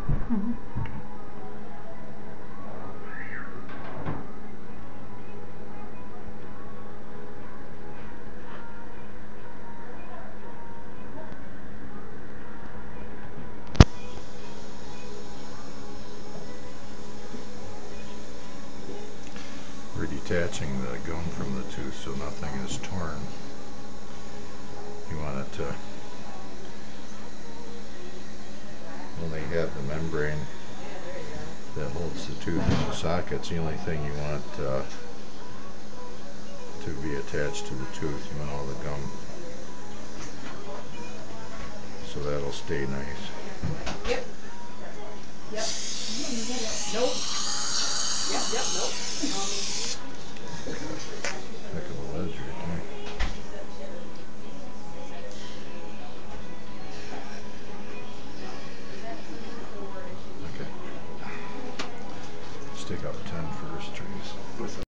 Mm-hmm. We're detaching the gum from the tooth so nothing is torn. You want it to only have the membrane that holds the tooth in the sockets. The only thing you want to be attached to the tooth, you want all the gum, so that'll stay nice. Yep. Yep. Nope. Yep, nope. Heck of a ledge right there. Okay. Stick out 10 first, Trace.